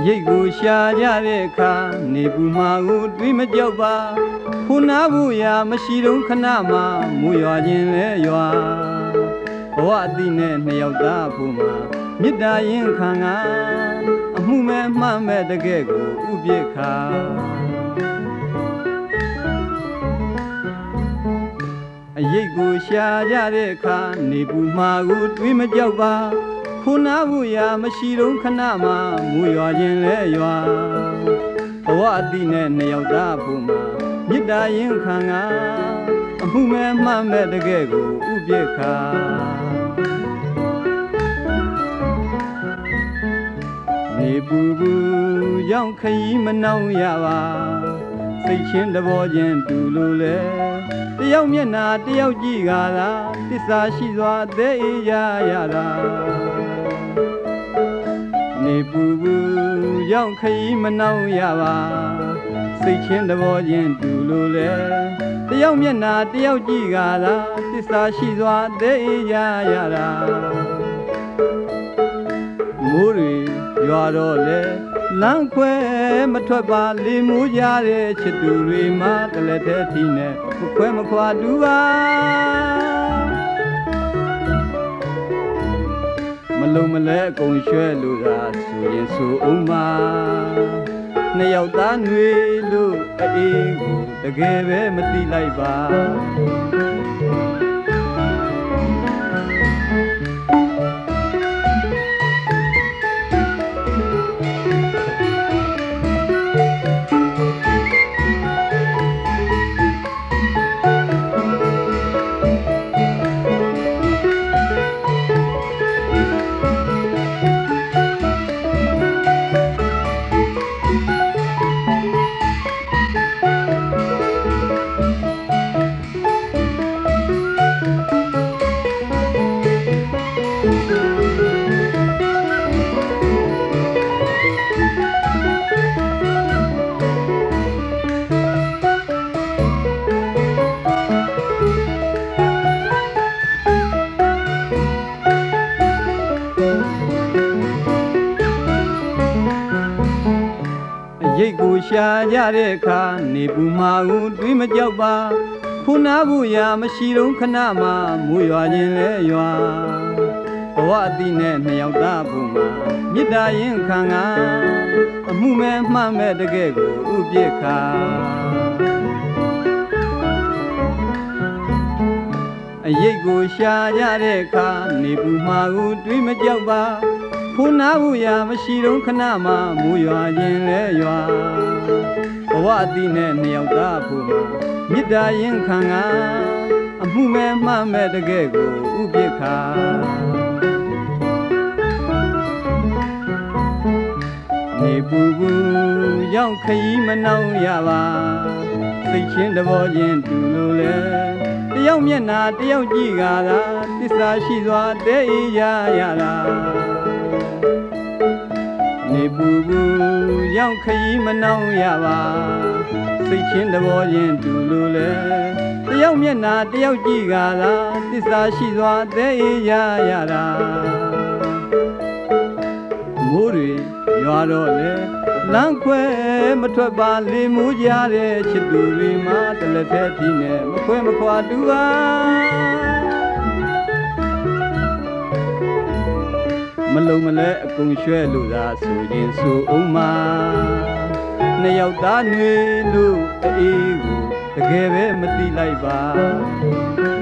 ရိတ်ကိုရှာကြတဲ့အခါနေပူမှာကိုတွေးမကြောက်ပါခုနာဖို့ရာမရှိတော့ခဏမှမူရွာခြင်းလဲရွာဘဝအတိနဲ့နှစ်ယောက်သားဖို့မှာမေတ္တာရင်ခံကအမှုမဲ့မှန်မဲ့တကယ်ကိုဥပိ္ပခာအရိတ်ကိုရှာကြတဲ့အခါနေပူမှာကိုတွေးမကြောက်ပါခုနာဖို့ရာမရှိတော့ခဏမှမူရွာခြင်းလဲရွာဘဝအတိနဲ့နှစ်ယောက်သားဖို့မှာမေတ္တာရင်ခံကအမှုမဲ့မှန်မဲ့တကယ်ကိုဥပိ္ပခာနေပူပူကြောင့်ခရီးမနှောင်းရပါစိတ်ချင်းတဘောချင်းတူလို့လေတယောက်မျက်နှာတယောက်ကြည့်ကြလားတစ္ဆာရှိစွာအသေးအေးရရတာနေပူပူကြောင့်ခရီးမနှောင်းရပါစိတ်ချင်းတဘောချင်းတူလို့လေတယောက်မျက်နှာတယောက်ကြည့်ကြလားတစ္ဆာရှိစွာအသေးအေးရရတာမိုးတွေရွာတော့လေလမ်းခွဲမထွက်ပါလေမိုးကြတဲ့ချစ်သူတွေမှတလက်သေးထီနဲ့မခွဲမခွာတူပါမလုံးမလဲအကုန်ရွှဲလို့သာဆိုရင်ဆိုအောင်ပါနှစ်ယောက်သားနှွေလို့အေးကိုတကယ်ပဲမသိလိုက်ပါရိတ်ကိုရှာကြတဲ့အခါနေပူမှာကိုတွေးမကြောက်ပါခုနာဖို့ရာမရှိတော့ခဏမှမူရွာခြင်းလဲရွာဘဝအတိနဲ့နှစ်ယောက်သားဖို့မှာမေတ္တာရင်ခံကအမှုမဲ့မှန်မဲ့တကယ်ကိုဥပိ္ပခာအရိတ်ကိုရှာကြတဲ့အခါနေပူမှာကိုတွေးမကြောက်ပါခုနာဖို့ရာမရှိတော့ခဏမှမူရွာခြင်းလဲရွာဘဝအတိနဲ့နှစ်ယောက်သားဖို့မှာမေတ္တာရင်ခံကအမှုမဲ့မှန်မဲ့တကယ်ကိုဥပိ္ပခာနေပူပူရောက်ခရီးမနှောင်းရပါစိတ်ချင်းတဘောချင်းတူလို့လေတယောက်မျက်နှာတယောက်ကြည့်ကြလားတစ္ဆာရှိစွာတဲ့အေးရရလားနေပူပူရောက်ခရီးမနှောင်းရပါစိတ်ချင်းတဘောချင်းတူလို့လေတယောက်မျက်နှာတယောက်ကြည့်ကြလားတစ္ဆာရှိစွာတဲ့အေးရရလားမိုးတွေရွာတော့လေလမ်းခွဲမထွက်ပါလေမိုးကြတဲ့ချစ်သူတွေမှတလက်သေးထီနဲ့မခွဲမခွာတူပါမလုံးမလဲအကုန်ရွှဲလို့သာဆိုရင်ဆိုအောင်မနှစ်ယောက်သားနှွေလို့အေးကိုတကယ်ပဲမသိလိုက်ပါ